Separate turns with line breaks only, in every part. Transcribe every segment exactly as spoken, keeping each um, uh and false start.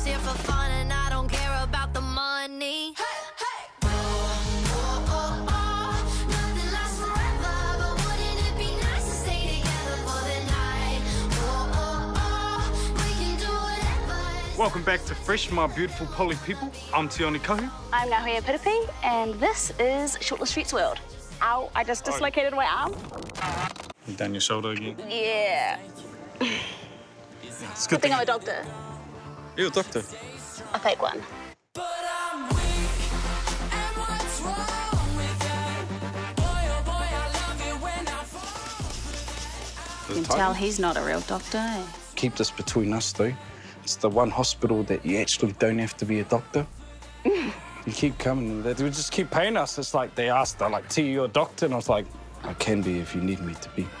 just here for fun and I don't care about the money. Hey, hey. Oh, oh, oh, oh. Nothing lasts forever, but wouldn't it be nice to stay together for the night? Oh, oh, oh. We can do whatever.
Welcome back to Fresh, my beautiful poly people. I'm Tioni Kohu.
I'm Ngahuia Piripi, and this is Shortland Street's World. Ow, I just dislocated my arm.
You done your shoulder again?
Yeah.
It's
Good thing I'm a doctor.
You're a doctor.
A fake one. You can tell he's not a real doctor, eh?
Keep this between us, though. It's the one hospital that you actually don't have to be a doctor. You keep coming, they would just keep paying us. It's like they asked, they're like, T, you're a doctor? And I was like, I can be if you need me to be.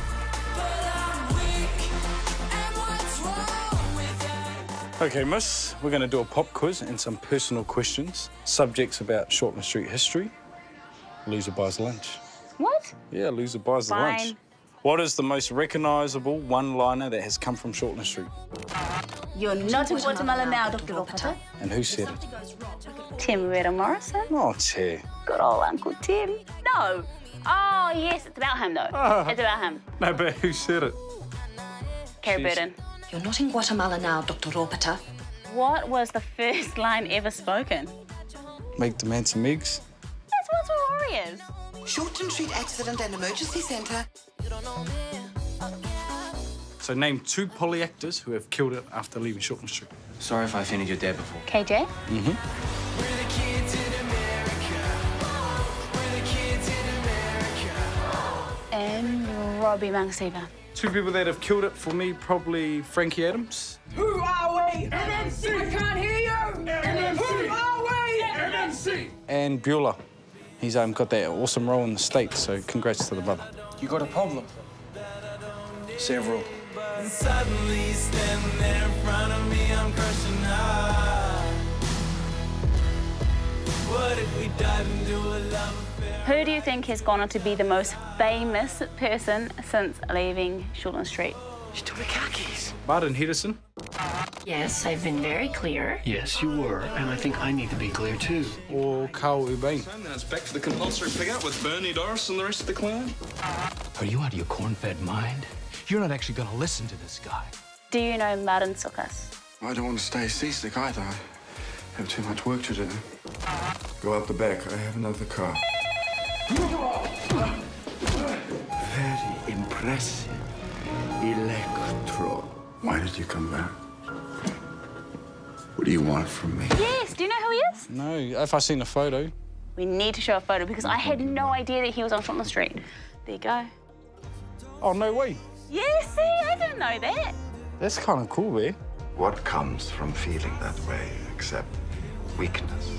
Okay, miss, we're going to do a pop quiz and some personal questions. Subjects about Shortland Street history. Loser buys lunch.
What?
Yeah, loser buys the
Fine.
lunch. What is the most recognisable one-liner that has come from Shortland Street?
You're not in Guatemala now, Doctor Ropata.
And who said it?
Tim Rita Morrison.
Oh, Che.
Good old Uncle Tim. No. Oh, yes, it's about him, though.
Oh.
It's about him.
No, but who said it?
Carrie
She's-
Burton.
You're not in Guatemala now, Doctor Ropata.
What was the first line ever spoken?
Make the man some eggs.
That's what's for Warriors.
Shortland Street Accident and Emergency Centre.
So name two poly actors who have killed it after leaving Shortland Street.
Sorry if I offended your dad before.
K J?
Mm-hmm.
And Robbie Mangasiva.
Two people that have killed it for me, probably Frankie Adams.
Who are we? M M C! I can't hear you! M M C! Who are we? M M C!
And Bueller. He's um, got that awesome role in the States, so congrats to the brother.
You got a problem? Several.
Suddenly standing there in front of me, I'm crushing out. What if we dive into a love affair?
Who do you think has gone on to be the most famous person since leaving Shortland Street?
Still the khakis.
Martin Henderson.
Yes, I've been very clear.
Yes, you were, and I think I need to be clear too.
Or Carl Urban.
And then it's back to the compulsory pickup with Bernie Doris and the rest of the clan.
Are you out of your corn-fed mind? You're not actually going to listen to this guy.
Do you know Martin Sukas?
I don't want to stay seasick either. I have too much work to do. Go out the back. I have another car.
Very impressive. Electro.
Why did you come back? What do you want from me?
Yes, do you know who he is?
No, if I seen a photo.
We need to show a photo because I had no idea that he was on Shortland Street. There you go.
Oh, no way.
Yeah, see, I didn't know that.
That's kind of cool, eh?
What comes from feeling that way except weakness?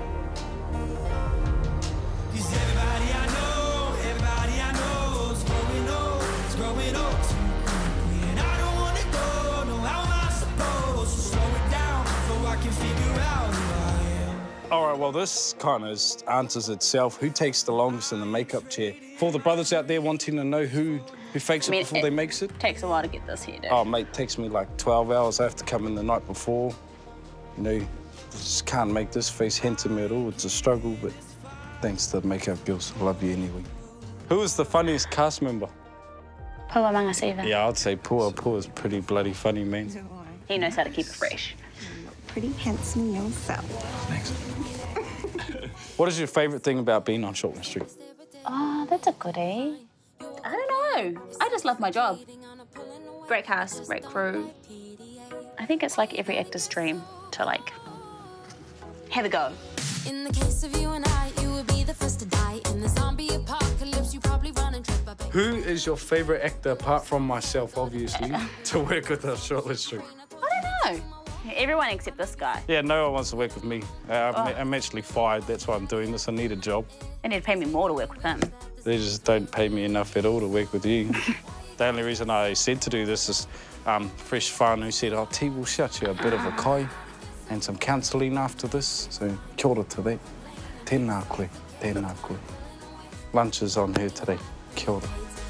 Cause everybody I know, everybody I know is growing old, is growing old too quickly. And I don't wanna go, no, how am I supposed to slow it down so I can figure out who I am?
All right, well, this kind of answers itself. Who takes the longest in the makeup chair? For the brothers out there wanting to know who, who fakes
I mean,
it before
it
they makes it.
Takes a while to get this here, dude.
Oh, mate, it takes me like twelve hours. I have to come in the night before. You know, just can't make this face handsome at all. It's a struggle, but thanks to the makeup girls. I love you anyway. Who was the funniest cast member?
Pua Mangasiva.
Yeah, I'd say Pua. Pua's pretty bloody funny, man.
He knows how to keep it fresh.
Pretty handsome yourself.
Thanks. What is your favourite thing about being on Shortland Street?
Oh, that's a goodie. I don't know. I just love my job. Great cast, great crew. I think it's like every actor's dream to, like, have a go.
In the case of you and I, you would be the first to die. In the zombie apocalypse, you probably run and trip up.
Who is your favourite actor, apart from myself, obviously, to work with on Shortland Street?
I don't know. Everyone except this guy.
Yeah, no one wants to work with me. Uh, I'm,
Oh.
I'm actually fired. That's why I'm doing this. I need a job.
They need to pay me more to work with him.
They just don't pay me enough at all to work with you. The only reason I said to do this is um, Fresh whānau said, oh, T, we'll shut you a bit of a kai and some counselling after this. So, kia ora to that. Tēnā koe, tēnā koe. Lunch is on her today. Kia ora.